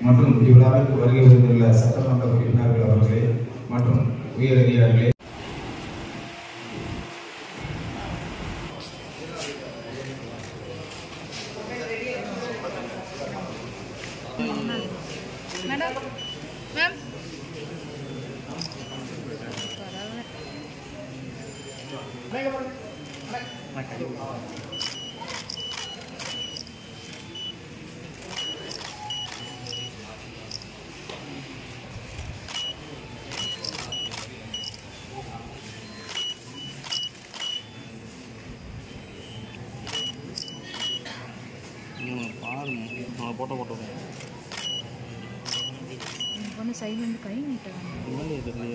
மற்றும் இவ்விழாவிற்கு வருகை வந்துள்ள சட்டமன்ற உறுப்பினர்கள் அவர்களே மற்றும் உயரதிகாரிகளே, போட்டோ சைலண்ட் கை நீட்டாங்க.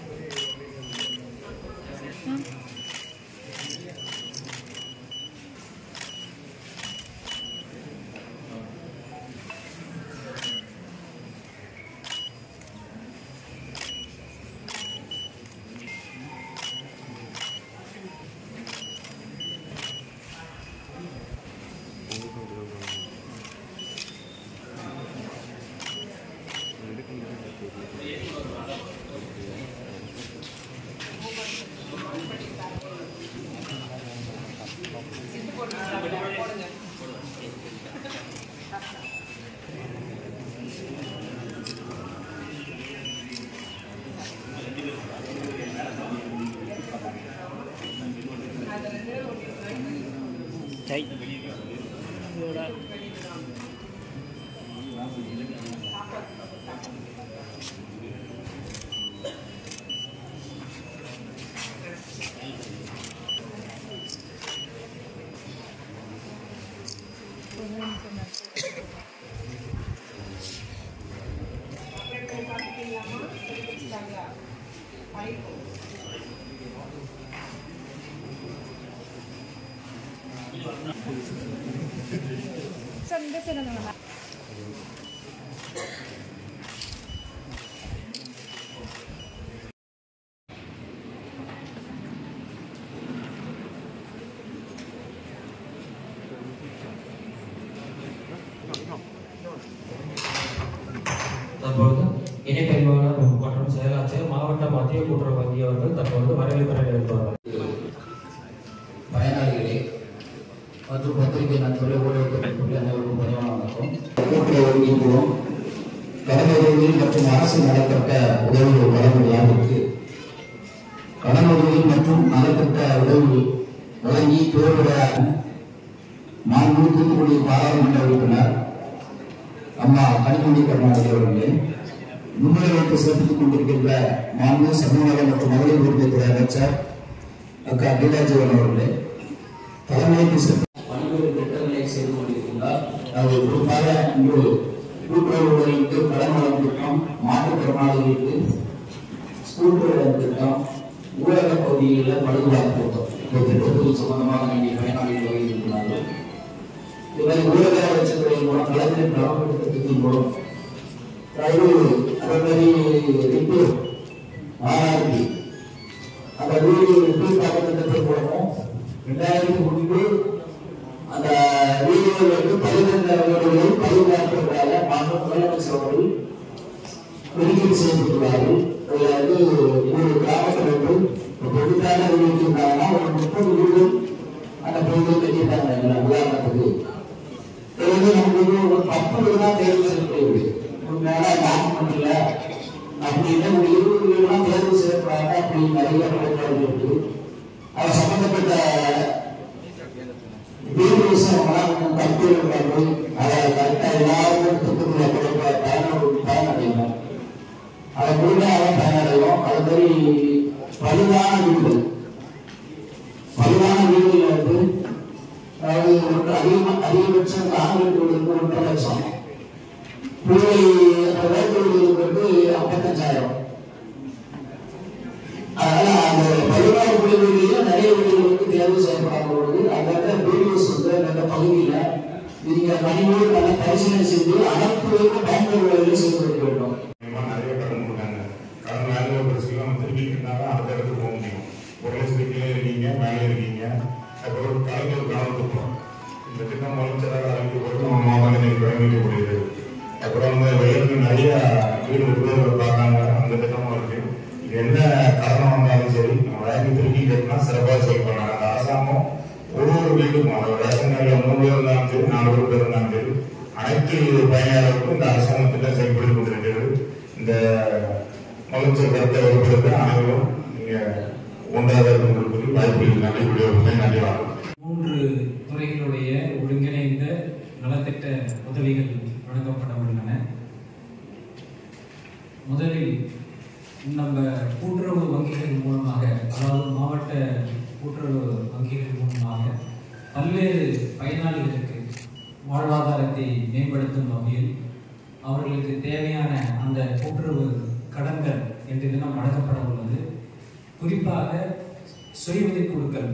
தற்பொழுது இணைப்பறிவாளர் மற்றும் செயலாளர் மாவட்ட மத்திய கூட்டுறவு வங்கி அவர்கள் தற்பொழுது வரவேற்புரை எடுத்துள்ளார்கள். பயனாளிகளே மற்றும் பத்திரிகை நண்பர்களே, ஊடகத்துறை அனைவருக்கும் பணிவான வணக்கம். கூட்டுறவு வங்கி மூலம் கடனுதவிகள் மற்றும் அரசு நலத்திட்ட உதவிகள் வழங்கும் யாருக்கு கடனுதவிகள் மற்றும் நலத்திட்ட உதவிகள் வழங்கி பேருரையாக மாண்பு தூத்துக்குடி பாராளுமன்ற உறுப்பினர் அம்மா கனிமொழி கருணாநிதி அவர்களே, முன்னிலை வைத்து சிறப்பித்துக் கொண்டிருக்கின்ற மாண்பு சமூக நல மற்றும் மகளிர் உரிமைத்துறை அமைச்சர் அக்கா கீதாஜீவன் அவர்களே, தலைமையேற்று பல்வேறு திட்டங்களை செய்து கொண்டிருக்கின்றார். அது குறிப்பாக இன்று கூட்டுறவுகளுக்கு கடன் வழங்கும் திட்டம், மாற்றுத்திறனாளிகளுக்கு ஸ்கூட்டர் திட்டம், ஊரக பகுதிகளில் படுகொலார் திட்டம், இந்த திட்டத்தில் சம்பந்தமாக வேண்டிய பயனாளிகள் வருகிறார்கள். இதுவரை ஊரக வளர்ச்சித்துறையின் மூலம் கலைஞர் நலப்பட்ட திட்டத்தின் மூலம் அந்த வீடு திட்டத்தின் மூலமும் 2003 அந்த வீடுகளுக்கு 15 வீடுகளை பாதுகாப்பதற்காக முதலமைச்சர் அவர்கள் ஒதுக்கீடு செய்யப்பட்டுள்ளார்கள். அதில் ஒரு கிராமத்திற்கு புதிதாக வீடுனா ஒரு 30 வீடு அந்த பகுதியில் கட்டிட்டாங்க. உதாரணத்துக்கு நமக்கு ஒரு 10 வீடு தான் தேர்வு செய்யப்படுகிறது. டாக்குமெண்ட்ல அப்படின்னா ஒரு 20 வீடு தான் தேர்வு செய்யப்படாத அப்படி நிறைய நிலைப்பாடு இருக்கு. அது சம்பந்தப்பட்ட வீடு விஷயங்கள்லாம் கொஞ்சம் கருத்துள்ளார்கள். அதை கரெக்டா எல்லாரும் திட்டத்தில் பயனடையணும். அதை முழுமையாக பயனடையும். அது மாதிரி பழுதான வீடுகள் வந்து அதிகபட்சம் காங்கிரீட் வீடுக்கு 1.5 லட்சம், புள்ளி வீடுகளுக்கு 55,000. அதனால அந்த 16 புள்ளி வீடுகளில் நிறைய வீடுகளுக்கு தேர்வு செய்யப்படாத பொழுது அந்த வீடியோஸ் வந்து அந்த பகுதியில நீங்க பணியோடு நல்ல பரிசீலனை செய்து அனைத்து பயன்பாடுகளிலும் செய்து கொடுக்க வேண்டும். நிறைய கடன் கொடுத்தாங்க. கடன் வேலை பிரச்சனை திருப்பி அடுத்த இடத்துக்கு போக முடியும். 1 லட்சத்துக்கு கீழே இருக்கீங்க, மேலே இருக்கீங்க, அப்புறம் கலைஞர் கிராமத்துக்கு இந்த திட்டம் முதலமைச்சராக அறிவிக்கப்பட்டு மாவட்டத்தில் வழங்கக்கூடியது. அப்புறம் வந்து ஏற்கனவே நிறைய வீடு உபயோகம் பார்க்காங்க. அந்த திட்டமும் இருக்கு. இது என்ன காரணம் வந்தாலும் சரி, நம்ம வயலுக்கு திருப்பி கட்டினா சிறப்பாக செயல்படுறாங்க. அந்த அரசாங்கம் ஒரு வீட்டுக்கும், அந்த ரேஷன் கார்டில் 3 பேர் இருந்தாலும் சரி, 4 பேர் இருந்தாலும் சரி, அனைத்து பயனாளர்களுக்கும் இந்த அரசாங்க திட்டம் செயல்படுத்தி கொண்டிருக்கிறது. இந்த முதலமைச்சர் கருத்தை வகுப்பதற்கு அனைவரும் நீங்க ஒன்றாக உங்களுக்கு வாய்ப்பு நன்றி கூடிய நன்றி வணக்கம். 3 துறைகளுடைய ஒருங்கிணைந்த நலத்திட்ட உதவிகள் வழங்கப்பட உள்ளன. முதலில் நம்ம கூட்டுறவு வங்கிகள் மூலமாக, அதாவது மாவட்ட கூட்டுறவு வங்கிகள் மூலமாக பல்வேறு பயனாளிகளுக்கு வாழ்வாதாரத்தை மேம்படுத்தும் வகையில் அவர்களுக்கு தேவையான அந்த கூட்டுறவு கடன்கள் என்ற தினம் வழங்கப்பட உள்ளது. குறிப்பாக சுய உதவி குழுக்கள்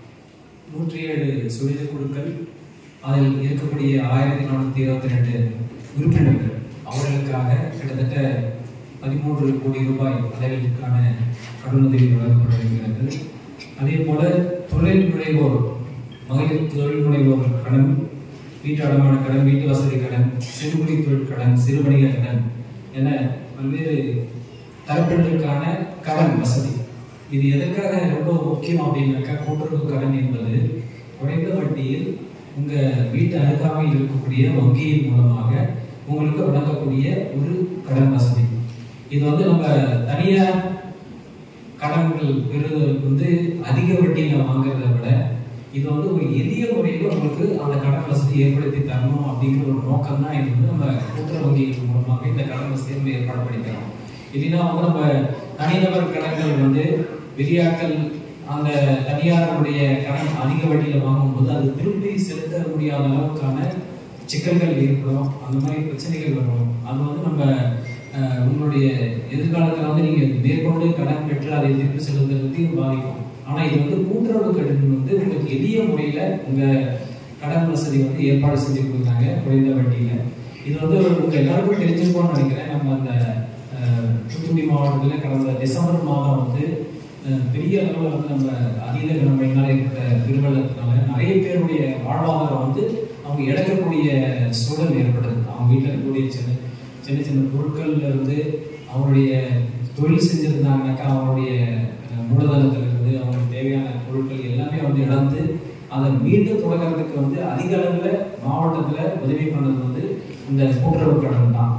107 சுய உதவி குழுக்கள், அதில் இருக்கக்கூடிய 1422 உறுப்பினர்கள், அவர்களுக்காக கிட்டத்தட்ட 13 கோடி ரூபாய் அளவிற்கான கடனுதவி வழங்கப்பட்டிருக்கிறது. அதே போல தொழில் முனைவோர், மகளிர் தொழில் முனைவோர் கடன், வீட்டு அடமான கடன், வீட்டு வசதி கடன், சிறுகுடி தொழில் கடன், சிறுவணிக கடன் என பல்வேறு தரப்பினருக்கான கடன் வசதி. இது எதற்காக ரொம்ப முக்கியம் அப்படின்னாக்கா, கூட்டுறவு கடன் என்பது குறைந்த வட்டியில் உங்க வீட்டு அருகாமையில் இருக்கக்கூடிய வங்கியின் மூலமாக உங்களுக்கு வழங்கக்கூடிய ஒரு கடன் வசதி. இது நம்ம தனியார் கடன்கள் பெறுவதற்கு அதிக வட்டியில வாங்குறதை விட இது ஒரு எளிய முறையில் உங்களுக்கு அந்த கடன் வசதி ஏற்படுத்தி தரணும் அப்படிங்கிற ஒரு நோக்கம் தான். இது நம்ம கூட்டுறவு வங்கிகள் மூலமாக இந்த கடன் வசதியை நம்ம ஏற்பாடு பண்ணிக்கிறோம். இல்லைன்னா நம்ம தனிநபர் கடன்கள் வெளியாட்கள் அந்த தனியாருடைய கடன் அதிக வட்டியில வாங்கும்போது அது திருப்பி செலுத்த முடியாத அளவுக்கான சிக்கல்கள் ஏற்படும். அந்த மாதிரி பிரச்சனைகள் வரும். அது நம்ம உங்களுடைய எதிர்காலத்தில் நீங்க மேற்கொண்டு கடன் பெற்று அதை திருப்பி செலுத்துறதுக்கு பாதிக்கும். ஆனா இது கூட்டுறவு கடன் உங்களுக்கு எளிய முறையில உங்க கடன் வசதி ஏற்பாடு செஞ்சு கொடுக்குறாங்க குறைந்த வட்டியில. இது உங்க எல்லாருக்கும் தெரிஞ்சிருக்கோம்னு நினைக்கிறேன். நம்ம அந்த தூத்துக்குடி மாவட்டத்தில் கடந்த டிசம்பர் மாதம் பெரிய அளவில் நம்ம அதீத கனமழையினால ஏற்பட்ட பெருவெள்ளத்தினால நிறைய பேருடைய வாழ்வாதாரம் அவங்க இழக்கக்கூடிய சூழல் ஏற்படுது. அவங்க வீட்டில் இருக்கக்கூடிய சின்ன சின்ன பொருட்கள்ல இருந்து அவருடைய தொழில் செஞ்சிருந்தாங்கனாக்கா அவருடைய மூலதனத்திலிருந்து அவங்களுக்கு தேவையான பொருட்கள் எல்லாமே இழந்து அதை மீண்டும் தொடக்கிறதுக்கு அதிக அளவில் மாவட்டத்தில் உதவி பண்ணது இந்த கூட்டுறவு கடன் தான்.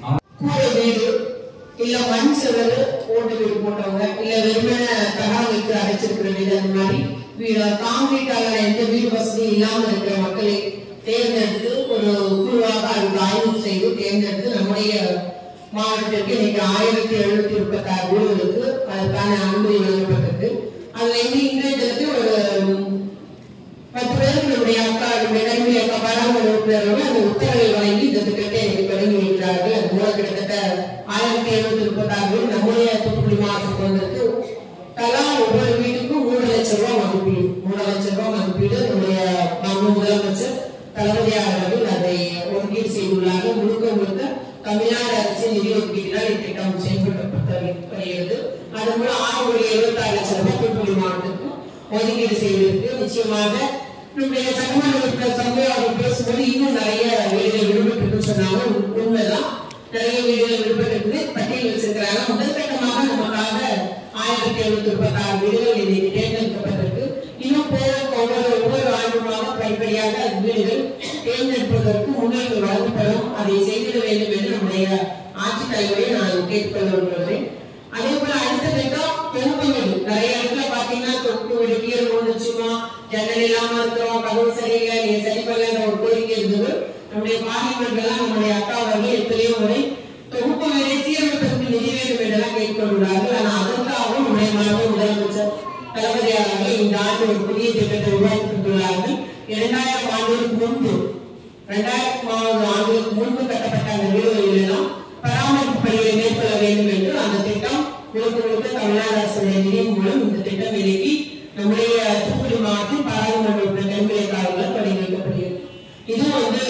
இல்ல மண் செவரு ஓட்டு வீடு போட்டவங்க, இல்ல வெறுமன தகவல் வைத்து அடைச்சிருக்கிற வீடு, அந்த மாதிரி காங்கிரீட்டால எந்த வீடு வசதி இல்லாம இருக்கிற மக்களை தேர்ந்தெடுத்து ஒரு குழுவாக அதுக்கு ஆய்வு செய்து தேர்ந்தெடுத்து நம்முடைய மாவட்டத்திற்கு இன்னைக்கு 1736 வீடுகளுக்கு அதற்கான அனுமதி வழங்கப்பட்டிருக்கு. அதுல இன்றைய தினத்தில் ஒரு 10 பேருக்கு நம்முடைய அக்கா, நம்முடைய கல்வி அக்கா பாராளுமன்ற உறுப்பினர்கள் அந்த உத்தரவை வழங்கி இந்த திட்டத்தை எனக்கு தொடங்கி வைக்கிறார்கள். அது மூலம் கிட்டத்தட்ட 1736 வீடு நம்முடைய தூத்துக்குடி மாவட்டத்துக்கு வந்திருக்கு. தலா ஒவ்வொரு வீட்டுக்கும் 3 லட்சம் ரூபாய் மதிப்பீடு, 3 லட்சம் ரூபாய் மதிப்பீடு நம்முடைய முதலமைச்சர் தளபதியார் அவர்கள் அதை ஒதுக்கீடு செய்துள்ளார்கள். முழுக்க தமிழ்நாடு அரசின் நிதி ஒதுக்கீட்டினால் இத்திட்டம் செயல்படுத்தப்படுகிறது. அதன் மூலம் 6,76 லட்சம் ரூபாய் தூத்துக்குடி மாவட்டத்துக்கு ஒதுக்கீடு செய்திருக்கு. நிச்சயமாக நம்முடைய சட்டமன்ற உறுப்பினர் சம்பவம் அவர்கள் பேசும்போது இன்னும் நிறைய வீடுகள் விடுபட்டு சொன்னாங்க. உண்மைதான், நிறைய வீடுகள் விடுபட்டு பட்டியல் வச்சிருக்கிறாங்க. முதல் கட்டமாக நமக்காக 1736 வீடுகள் இன்னைக்கு தேர்ந்தெடுக்கப்பட்டிருக்கு. இன்னும் ஒவ்வொரு ஆண்டுமாக படிப்படியாக வீடுகள் தேர்ந்தெடுப்பதற்கு முன்னுரிமை வழங்கப்படும். அதை செய்திட வேண்டும் என்று நம்முடைய ஆட்சித்தலைவரை நான் கேட்டுக்கொள்ள விரும்புகிறேன். அதே போல அடுத்த திட்டம் தொகுப்பு வீடு. நிறைய இடத்துல பாத்தீங்கன்னா தொகுப்பு வீடு கீழ் ஒன்றுச்சுமா, ஜன்னல் இல்லாம இருக்கிறோம், கதவு சரியில்லை, நீங்க சரி பண்ணல ஒரு கோரிக்கை இருந்தது. நம்முடைய பார்லிமெண்ட்லாம் நம்முடைய அக்கா அவர்கள் எத்தனையோ முறை தொகுப்பு வீடை சீரமைப்பதற்கு நிதி வேண்டும் என்றெல்லாம் கேட்டுக்கொள்கிறார்கள். ஆனா அதற்காகவும் நம்முடைய மாநில முதலமைச்சர் தளபதியார் அவர்கள் இந்த ஆண்டு ஒரு புதிய திட்டத்தை உருவாக்கி கொண்டுள்ளார்கள். 2000 ஆண்டுகளுக்கு முன்பு 2000 ஆண்டுகளுக்கு முன்பு கட்டப்பட்ட அந்த வீடுகளில் எல்லாம் பராமரிப்பு பணிகளை மேற்கொள்ள வேண்டும் என்று அந்த திட்டம் முழுக்க தமிழ்நாடு அரசுடைய நிதி மூலம் இந்த திட்டம் விலகி நம்முடைய தூத்துக்குடி மாவட்டத்தில் பாராளுமன்ற தென்கிழக்காரர்களால் தொடங்கி வைக்கப்படுகிறது. இது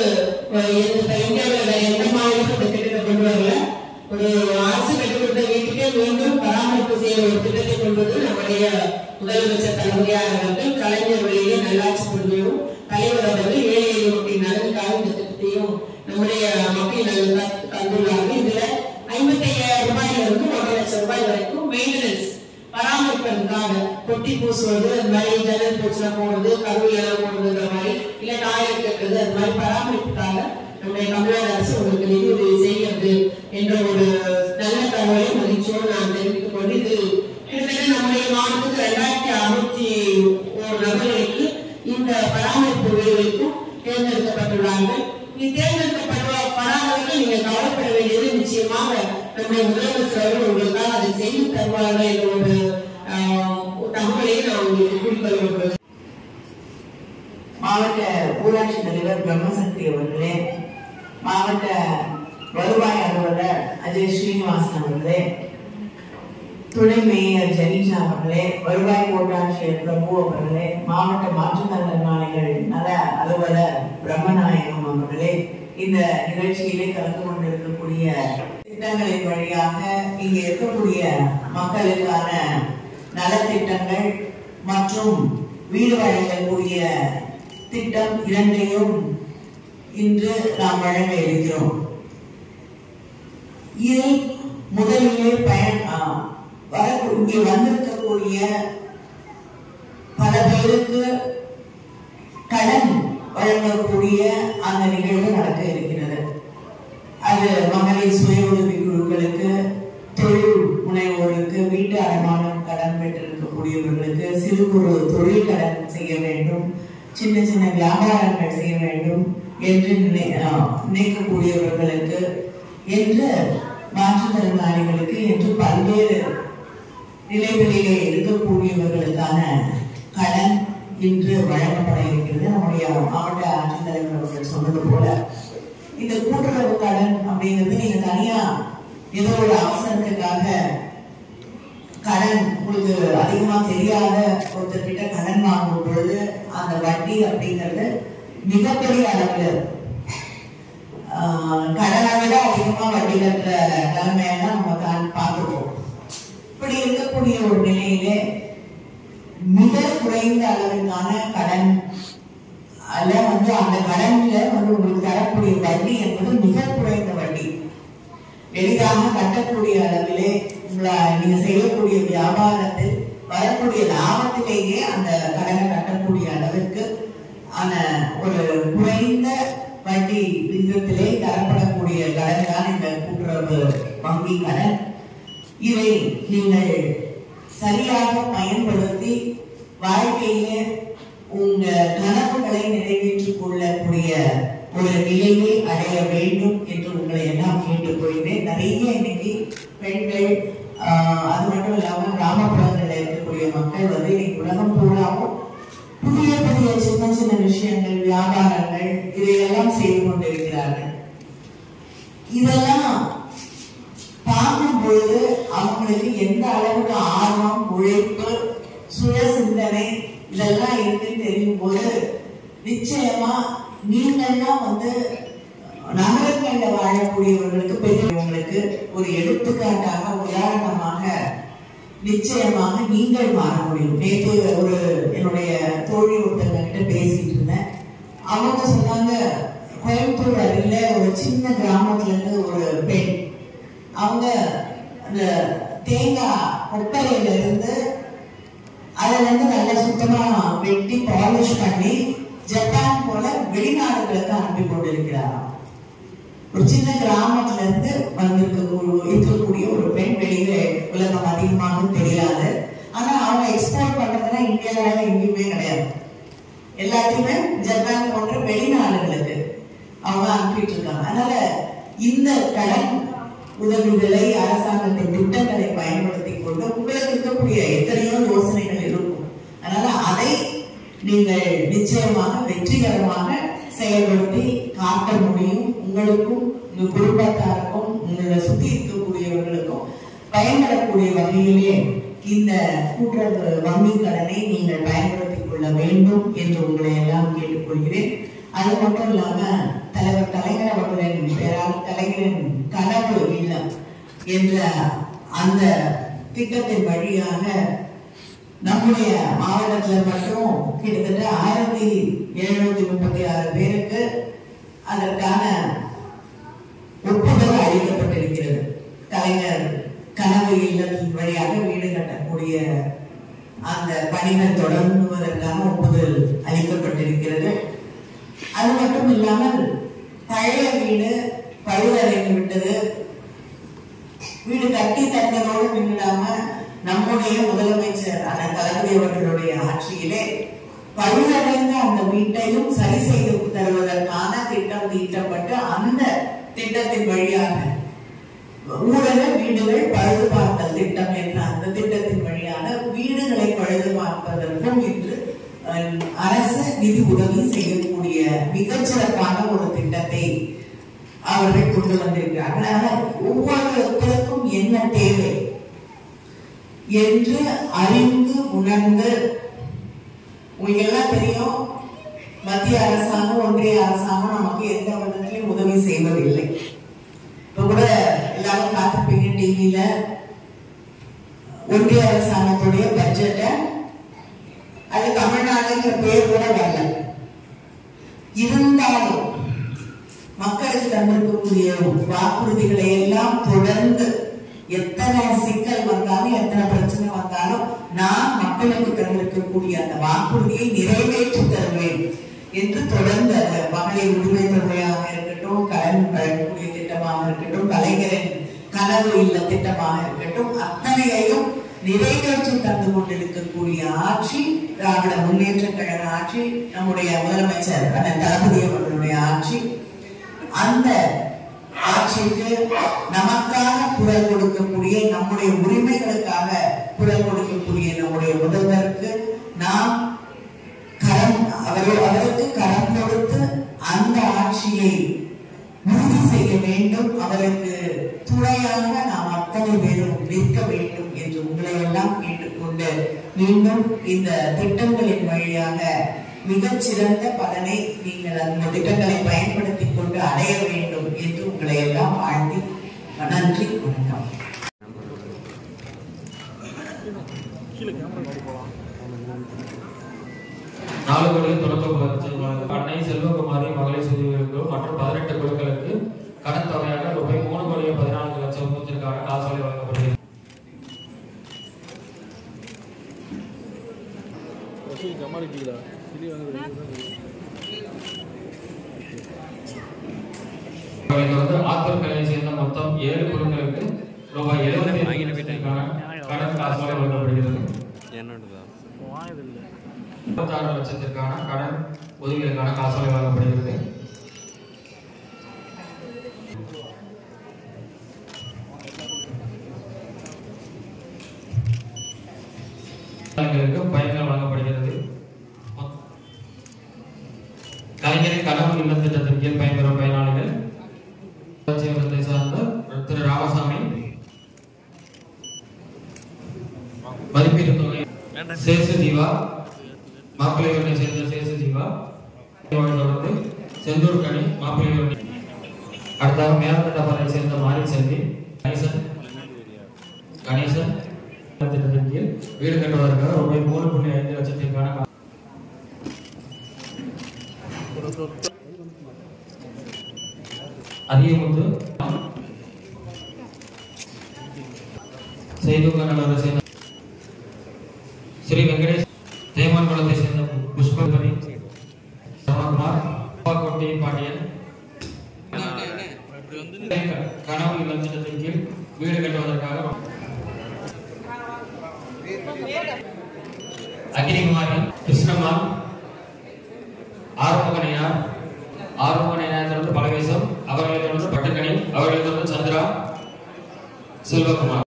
இந்தியாவில் எந்த மாநிலமும் இந்த திட்டத்தை கொண்டு வரல. ஒரு அரசு கட்டிக் கொடுத்த வீட்டுக்கே மீண்டும் பராமரிப்பு செய்ய ஒரு திட்டத்தை கொண்டு நம்முடைய முதலமைச்சர் தளபதியார் அவர்கள் கலைஞர் வழியிலே நல்லாட்சி புரியும் தலைவர் அவர்கள் ஏழை எளிய மக்களின் நலனுக்காக இந்த திட்டத்தையும் நம்முடைய மக்கள் நலன் தந்துள்ளார். ரூபாய் வரைக்கும் மெயின்டெனன்ஸ் பராமரிப்பதற்காக பொட்டி பூசுவது, அது மாதிரி ஜன்னல் பூச்சில போடுறது, கருவில் எல்லாம் போடுறதுன்ற மாதிரி, இல்ல டாய்லெட் கட்டுறது, அது மாதிரி பராமரிப்புக்காக நம்முடைய தமிழ்நாடு அரசு உங்களுக்கு நிதி உதவி செய்கிறது என்ற ஒரு நல்ல தகவலை மகிழ்ச்சியோடு நான் தெரிவித்துக் கொண்டு, இது கிட்டத்தட்ட நம்முடைய மாவட்டத்துக்கு 2601 நபர்களுக்கு இந்த பராமரிப்பு வீடுகளுக்கும் தேர்ந்தெடுக்கப்பட்டுள்ளார்கள். தேர்ந்தெடுக்கப்படாதவர்கள் நீங்க கவலைப்பட வேண்டியது நிச்சயமாக நம்முடைய முதலமைச்சர் அவர்கள் உங்களுக்காக அதை செய்து தருவார்கள் என்ற ஒரு தகவலையை நான் உங்களுக்கு குறிப்பிடுவது. மாவட்ட ஊராட்சி தலைவர் பிரம்மசக்தி அவர்களே, மாவட்ட வருவாய் அலுவலர் அஜய் ஸ்ரீனிவாசன் அவர்களே, துணை மேயர் ஜெனிஷா அவர்களே, வருவாய் கோட்டாட்சியர் பிரபு அவர்களே, மாவட்ட மாற்றுத்திறனாளிகள் நல அலுவலர் பிரம்மநாயகம் அவர்களே, இந்த நிகழ்ச்சியிலே கலந்து கொண்டிருக்கக்கூடிய திட்டங்களின் வழியாக இங்கே இருக்கக்கூடிய மக்களுக்கான நலத்திட்டங்கள் மற்றும் வீடு வழங்கக்கூடிய திட்டம் இரண்டையும் இன்று நாம் வழங்க இருக்கிறோம். இதில் முதலிலே இங்கே வந்திருக்கக்கூடிய பல பேருக்கு கடன் வழங்கக்கூடிய அந்த நிகழ்வு நடக்க இருக்கிறது. அது மகளிர் சுய உதவி குழுக்களுக்கு, தொழில் முனைவோருக்கு, வீட்டு அடமானம் கடன் பெற்றிருக்கக்கூடியவர்களுக்கு, சிறு குறு தொழில் கடன் செய்ய வேண்டும், சின்ன சின்ன வியாபாரங்கள் செய்ய வேண்டும் என்று நினைக்கக்கூடியவர்களுக்கு, என்று மாற்றுத்திறனாளிகளுக்கு, என்று பல்வேறு நிலைகளிலே இருக்கக்கூடியவர்களுக்கான கடன் இன்று வழங்கப்பட இருக்கிறது. நம்முடைய மாவட்ட ஆட்சித்தலைவர் அவர்கள் சொன்னது போல இந்த கூட்டுறவு கடன் அப்படிங்கிறது நீங்க தனியா ஏதோ ஒரு அவசரத்துக்காக கடன் உங்களுக்கு அதிகமா தெரியாத ஒருத்தர்கிட்ட கடன் வாங்கும் பொழுது அந்த வட்டி அப்படிங்கிறது மிகப்பெரிய அளவுல கடனை விட அதிகமா வட்டி கட்டுற நிலைமையெல்லாம் நம்ம பார்த்துருக்கோம். இப்படி இருக்கக்கூடிய ஒரு நிலையிலே மிக குறைந்த அளவிற்கான கடன் அல்ல அந்த கடன்ல உங்களுக்கு தரக்கூடிய வட்டி என்பது மிக குறைந்த வட்டி, எளிதாக கட்டக்கூடிய அளவிலே நீங்க செய்யக்கூடிய வியாபாரத்தில் வரக்கூடிய லாபத்திலேயே அந்த கடனை கட்டக்கூடிய அளவிற்கு ஒரு குறைந்த வட்டி விகிதத்திலே தரப்படக்கூடிய கடன் தான் இந்த கூட்டுறவு வங்கி கடன். இதை நீங்கள் சரியாக பயன்படுத்தி வாழ்க்கையிலே உங்க கனவுகளை நிறைவேற்றிக் கொள்ளக்கூடிய ஒரு நிலையை அடைய வேண்டும் என்று உங்களை எல்லாம் கேட்டுக்கொள்கிறேன். நிறைய இன்னைக்கு பெண்கள், அது மட்டும் இல்லாம கிராமப்புறங்களில் இருக்கக்கூடிய மக்கள் இன்னைக்கு உலகம் பூராவும் புதிய புதிய சின்ன சின்ன விஷயங்கள், வியாபாரங்கள் இதையெல்லாம் செய்து கொண்டிருக்கிறார்கள். இதெல்லாம் பார்க்கும் பொழுது அவங்களுக்கு எந்த அளவுக்கு ஆர்வம், உழைப்பு, சுய சிந்தனை இதெல்லாம் இருக்குன்னு தெரியும் போது நிச்சயமா நீங்கள்லாம் நகரங்கள்ல வாழக்கூடியவர்களுக்கு, பெரியவங்களுக்கு ஒரு எடுத்துக்காட்டாக, உதாரணமாக நிச்சயமாக நீங்கள் மாற முடியும். நேற்று என்னுடைய தோழி ஒருத்தங்க கிட்ட பேசிட்டு இருந்தேன். அவங்க சொன்னாங்க, கோயம்புத்தூர் அருகில ஒரு சின்ன கிராமத்துல இருந்து ஒரு பெண், அவங்க அந்த தேங்காய் கொப்பரையில இருந்து அதை நல்லா சுத்தமா வெட்டி பாலிஷ் பண்ணி ஜப்பான் போல வெளிநாடுகளுக்கு அனுப்பி கொண்டிருக்கிறாராம். ஒரு சின்ன கிராமத்துல இருந்து இருக்கக்கூடிய ஒரு பெண், வெளியே உலகம் அதிகமாக தெரியாது. ஆனா அவங்க எக்ஸ்போர்ட் பண்றதுன்னா இந்தியாவில எங்கேயுமே கிடையாது. எல்லாத்தையுமே ஜப்பான் போன்ற வெளிநாடுகளுக்கு அவங்க அனுப்பிட்டு இருக்காங்க. அதனால இந்த கடன் உதவிகளை, அரசாங்கத்தின் திட்டங்களை பயன்படுத்தி கொண்டு உங்களுக்கு இருக்கக்கூடிய எத்தனையோ யோசனைகள் இருக்கும். அதனால அதை நீங்கள் நிச்சயமாக வெற்றிகரமாக செயல்படுத்தி காட்ட முடியும். உங்களுக்கும், உங்க குடும்பத்தாருக்கும், உங்களை சுத்தி இருக்கக்கூடியவர்களுக்கும் பயன்படக்கூடிய வகையிலே இந்த கூட்டுறவு வங்கி கடனை நீங்கள் பயன்படுத்திக் கொள்ள வேண்டும் என்று உங்களை எல்லாம் கேட்டுக்கொள்கிறேன். அது மட்டும் இல்லாம தலைவர் கலைஞர் அவர்களின் பெயரால் கலைஞரின் கனவு இல்லம் என்ற அந்த திட்டத்தின் வழியாக நம்முடைய மாவட்டத்தில் மட்டும் கிட்டத்தட்ட 1736 பேருக்கு அதற்கான ஒப்புதல் அளிக்கப்பட்டிருக்கிறது. கலைஞர் கனவு இல்லத்தின் பணிகள் தொடங்குவதற்கான ஒப்புதல் அளிக்கப்பட்டிருக்கிறது. அது மட்டும் இல்லாமல் பழைய வீடு பழுதடைந்து விட்டது. வீடு கட்டி தந்ததோடு நின்றுடாம நம்முடைய முதலமைச்சர் தளபதி அவர்களுடைய ஆட்சியிலே பழுதடைந்த அந்த வீட்டையும் சரி செய்து தருவதற்கான திட்டம் தீட்டப்பட்டு அந்த திட்டத்தின் வழியாக ஊரக வீடுகள் பழுது பார்த்தல் திட்டம் என்ற அந்த திட்டத்தின் வழியாக வீடுகளை பழுது பார்ப்பதற்கும் இன்று அரசு நிதி உதவி செய்யக்கூடிய மிகச்சிறப்பான ஒரு திட்டத்தை அவர்கள் கொண்டு வந்திருக்கிறார்கள். ஆனால் ஒவ்வொருத்தருக்கும் என்ன தேவை என்று அறிந்து உணர்ந்து, உங்களுக்கு எல்லாம் தெரியும், மத்திய அரசாங்கம் ஒன்றிய அரசாங்கம் நமக்கு எந்த விதத்திலையும் உதவி செய்வதில்லை. இப்ப கூட எல்லாரும் பார்த்திருப்பீங்க டிவியில ஒன்றிய அரசாங்கத்துடைய பட்ஜெட்டை, அது தமிழ்நாடுங்கிற பேர் கூட வரல. இருந்தாலும் மக்களுக்கு தந்திருக்கக்கூடிய வாக்குறுதிகளை எல்லாம் தொடர்ந்து எத்தனை சிக்கல் வந்தாலும் எத்தனை பிரச்சனை வந்தாலும் நான் மக்களுக்கு தந்திருக்கக்கூடிய அந்த வாக்குறுதியை நிறைவேற்றி தருவேன் என்று தொடர்ந்து அந்த மகளிர் உரிமை தொகையாக இருக்கட்டும், கடன் வழங்கக்கூடிய திட்டமாக இருக்கட்டும், கலைஞரின் கனவு இல்ல திட்டமாக இருக்கட்டும், அத்தனையையும் நிறைவேற்றி தந்து கொண்டிருக்கக்கூடிய ஆட்சி திராவிட முன்னேற்ற கழக ஆட்சி, நம்முடைய முதலமைச்சர் தளபதி அவர்களுடைய ஆட்சி. அந்த ஆட்சிக்கு நமக்காக குரல் கொடுக்கக்கூடிய, நம்முடைய உரிமைகளுக்காக குரல் கொடுக்கக்கூடிய நம்முடைய முதல்வருக்கு நாம் அவருக்கு கரம் கொடுத்து அந்த ஆட்சியை உறுதி செய்ய வேண்டும். அவருக்கு துணையாக நாம் அத்தனை பேரும் நிற்க வேண்டும் என்று உங்களை எல்லாம் கேட்டுக்கொண்டு, மீண்டும் இந்த திட்டங்களின் வழியாக மிகச்சிறந்த பலனை நீங்கள் அந்த திட்டங்களை பயன்படுத்திக் கொண்டு அடைய வேண்டும் என்று உங்களை எல்லாம் வாழ்த்தி நன்றி, வணக்கம். அன்னை செல்வகுமாரி மகளிர் சுயஉதவிக்குழு மற்றும் 18 குழுக்களுக்கு கடன் தொகையாக ரூபாய் 3,14,00,000 காசோலை வழங்கப்படுகிறது. ஆத்தூர் கலையை சேர்ந்த மொத்தம் 7 குழுக்களுக்கு ரூபாய் 75,000 கடன் காசோலை வழங்கப்படுகிறது. 26 லட்சத்திற்கான கடன் உதவிகளுக்கான காசோலை வழங்கப்படுகிறது. பயன்கள் வழங்கப்படுகிறது. கலைஞரின் கனவு இல்லம் திட்டத்தின் கீழ் பயன்பெறும் பயனாளிகள் சார்ந்த திரு ராமசாமி மதிப்பீட்டு தொகை சேசு ஜீவா மாப்பிள்ளைகளை சேர்ந்த சேசு ஜீவா தொடர்ந்து செந்தூர் கனி மாப்பிள்ளை, அடுத்தாக மேலக்கட்டப்பாறை சேர்ந்த மாரி செல்வி கணேசன் திட்டத்தின் கீழ் வீடு கட்டுவதற்காக ரூபாய் 3.5 லட்சத்திற்கான அதிகமுத்து செய்துகநல்லூரை சேர்ந்த ஸ்ரீ வெங்கடேஷ், தேமான் குளத்தை சேர்ந்த புஷ்பகரி, சரவணகுமார், கோட்டை பாண்டியன் கனவு இல்லம் திட்டத்தின் கீழ் வீடு கட்டுவதற்காக அக்னிகுமாரி, கிருஷ்ணமான், ஆறுமுகனையார் பலவேசம், அவர்களை தொடர்ந்து பட்டுக்கணி, அவர்களை தொடர்ந்து சந்திரா, செல்வகுமார்.